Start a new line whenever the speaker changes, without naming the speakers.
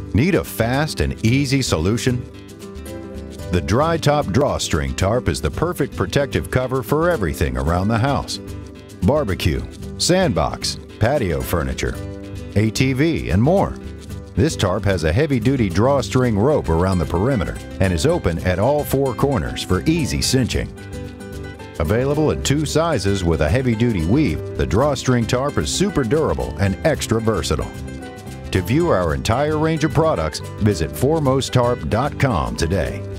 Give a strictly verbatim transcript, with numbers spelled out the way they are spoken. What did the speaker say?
Need a fast and easy solution? The Dry Top Drawstring Tarp is the perfect protective cover for everything around the house. Barbecue, sandbox, patio furniture, A T V, and more. This tarp has a heavy-duty drawstring rope around the perimeter and is open at all four corners for easy cinching. Available in two sizes with a heavy-duty weave, the Drawstring Tarp is super durable and extra versatile. To view our entire range of products, visit foremost tarp dot com today.